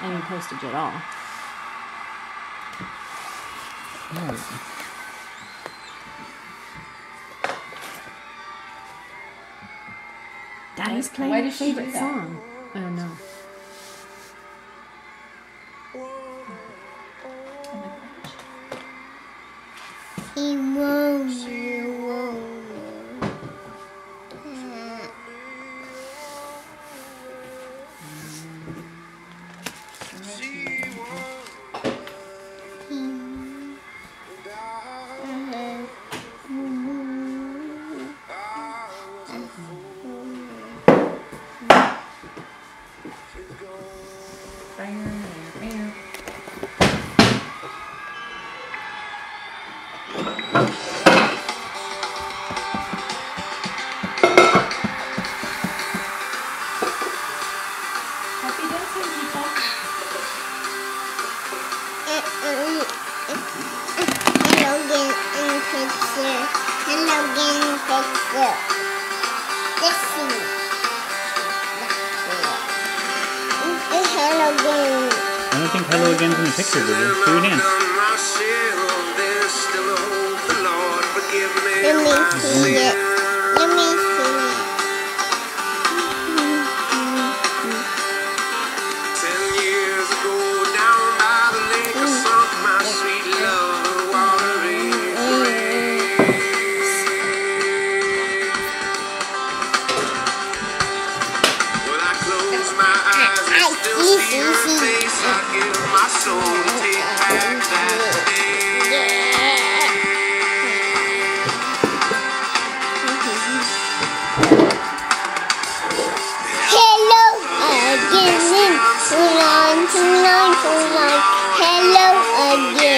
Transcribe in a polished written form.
any postage at all. Daddy's playing Why your did she do favorite that? song. I don't know. He won't. Happy dancing, people. Hello again in picture. Hello again in picture. Let's see. Hello again. I don't think Hello Again's in the picture, baby. Do your dance. Let me see it. Let me see it. 10 years ago, down by the lake, I sunk my sweet love in the watery grave. When I close my eyes and still see her face, I give my soul to take back that day. Hello again. Tonight. Hello again.